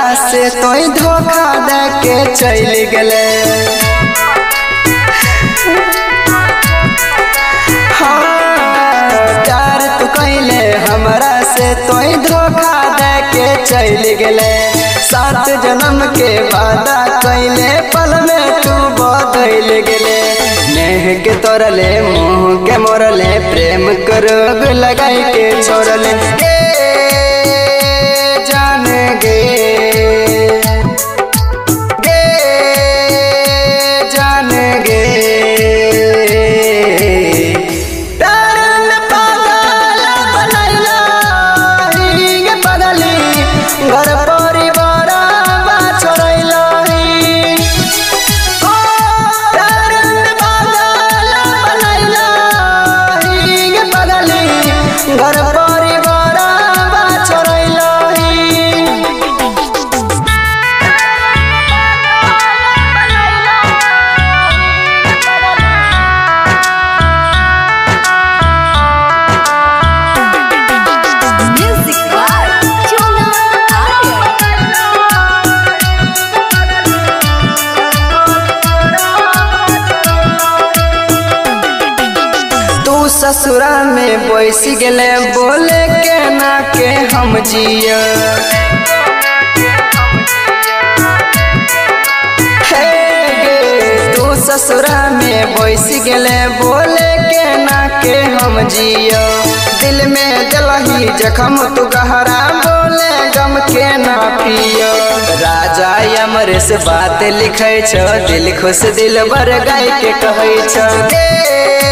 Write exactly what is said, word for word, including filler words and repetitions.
से तो धोखा दे के चल गले। हाँ प्यार तू कैले हमरा से तो धोखा दे के चल गले। सात जन्म के वादा कैले पल में तू बदल गले। नेह के तोरले मुँह के मोरले प्रेम कर रोग लगाई के छोड़ले। गे जान गे गे जान गे प्यार पागल बनैला ही पगली घर परिवार बा छोड़ैला ही। प्यार पागल बनैला ही पगली घर परिवार बा छोड़ैला ही। Music by Chona तू ससुरा में बैस गले बोले के ना के हम जिया। हे गे तू ससुरा में बैस गले बोले के ना के हम जिया। दिल में जलही जखम तू गहरा बोले गम के ना पियो। राजा अमर से बात लिखे छ दिल खुश दिल भर गाय के कहे छ।